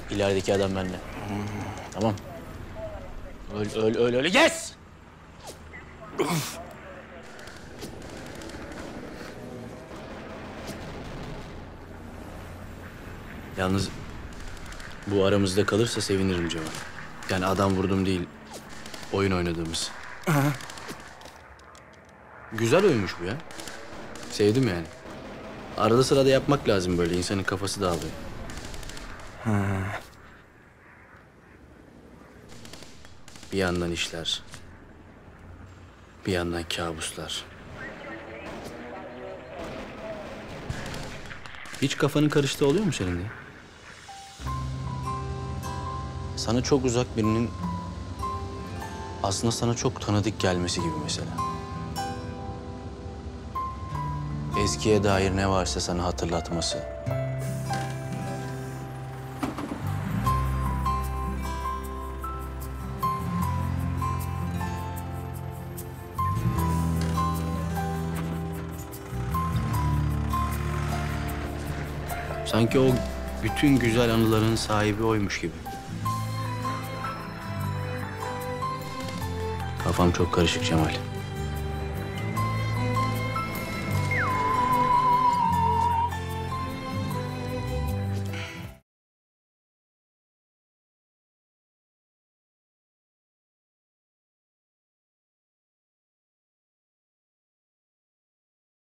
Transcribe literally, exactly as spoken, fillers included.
İlerideki adam benimle. Tamam. Öyle öyle öyle öyle. Yes! Yalnız bu aramızda kalırsa sevinirim Cemal. Yani adam vurdum değil, oyun oynadığımız. Aha. Güzel oyunmuş bu ya. Sevdim yani. Arada sırada yapmak lazım böyle, insanın kafası dağılıyor. Ha. Bir yandan işler, bir yandan kabuslar. Hiç kafanın karıştığı oluyor mu senin de? Sana çok uzak birinin aslında sana çok tanıdık gelmesi gibi mesela. Eskiye dair ne varsa sana hatırlatması. Sanki o bütün güzel anıların sahibi oymuş gibi. Kafam çok karışık Cemal.